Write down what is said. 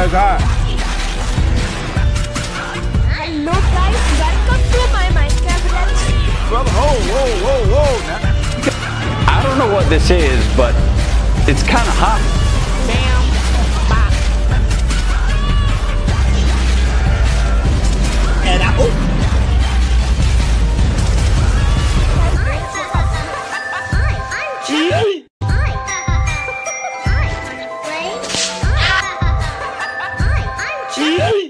guys are? Hello guys, welcome to my Minecraft Let's Play. Brother, whoa. Now. I don't know what this is, but it's kind of hot. Bam, bam. And I'm